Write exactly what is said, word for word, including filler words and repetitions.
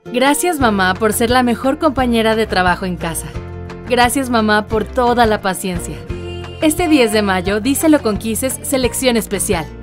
Gracias, mamá, por ser la mejor compañera de trabajo en casa. Gracias, mamá, por toda la paciencia. Este diez de mayo, díselo con Kisses Selección Especial.